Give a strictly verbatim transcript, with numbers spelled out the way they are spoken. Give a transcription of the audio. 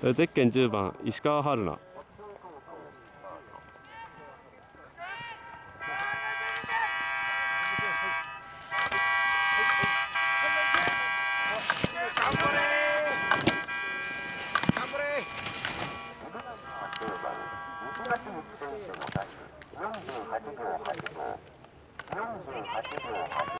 ゼッケンじゅうばん石川春菜。 よんじゅうはちびょうはちご、よんじゅうはちびょうはちご。